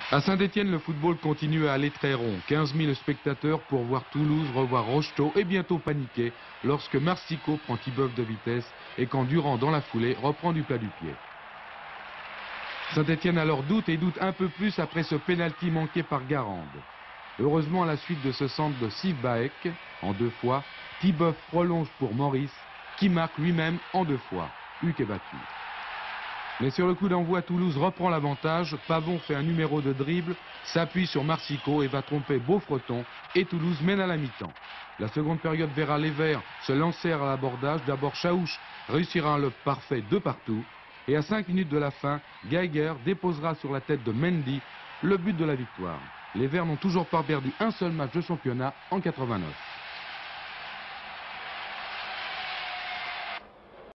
À Saint-Étienne, le football continue à aller très rond. 15 000 spectateurs pour voir Toulouse revoir Rocheteau et bientôt paniquer lorsque Marsico prend Tiboeuf de vitesse et quand Durand, dans la foulée, reprend du plat du pied. Saint-Étienne alors doute et doute un peu plus après ce pénalty manqué par Garande. Heureusement, à la suite de ce centre de Steve Baek, en 2 fois, Tiboeuf prolonge pour Maurice, qui marque lui-même en 2 fois. Huc est battu. Mais sur le coup d'envoi, Toulouse reprend l'avantage. Pavon fait un numéro de dribble, s'appuie sur Marsico et va tromper Beaufreton. Et Toulouse mène à la mi-temps. La seconde période verra les Verts se lancer à l'abordage. D'abord Chaouch réussira un lob parfait de partout. Et à 5 minutes de la fin, Geiger déposera sur la tête de Mendy le but de la victoire. Les Verts n'ont toujours pas perdu un seul match de championnat en 89.